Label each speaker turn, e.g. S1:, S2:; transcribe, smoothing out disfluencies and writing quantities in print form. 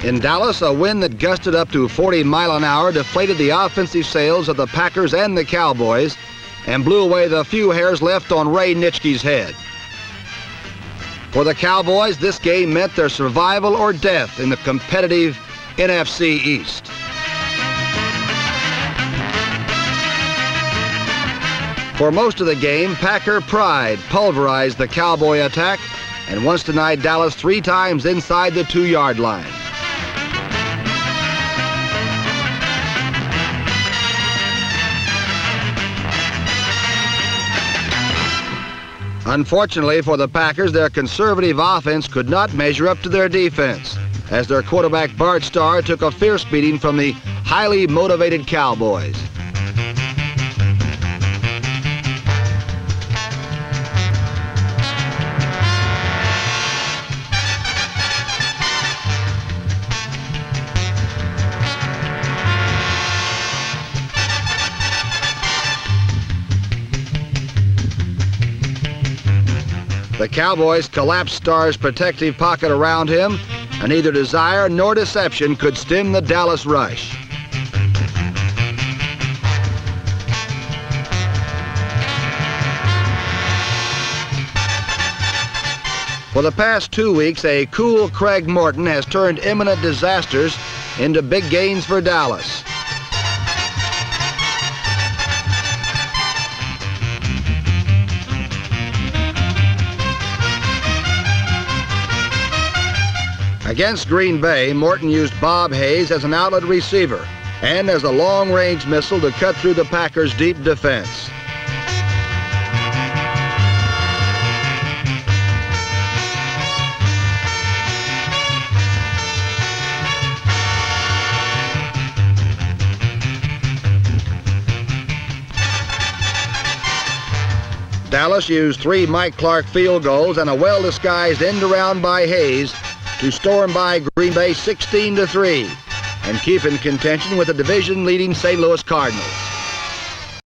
S1: In Dallas, a wind that gusted up to 40 miles an hour deflated the offensive sails of the Packers and the Cowboys and blew away the few hairs left on Ray Nitschke's head. For the Cowboys, this game meant their survival or death in the competitive NFC East. For most of the game, Packer pride pulverized the Cowboy attack and once denied Dallas 3 times inside the 2-yard line. Unfortunately for the Packers, their conservative offense could not measure up to their defense, as their quarterback Bart Starr took a fierce beating from the highly motivated Cowboys. The Cowboys collapsed Starr's protective pocket around him, and neither desire nor deception could stem the Dallas rush. For the past 2 weeks, a cool Craig Morton has turned imminent disasters into big gains for Dallas. Against Green Bay, Morton used Bob Hayes as an outlet receiver and as a long-range missile to cut through the Packers' deep defense. Dallas used 3 Mike Clark field goals and a well-disguised end-around by Hayes to storm by Green Bay 16-3 and keep in contention with the division-leading St. Louis Cardinals.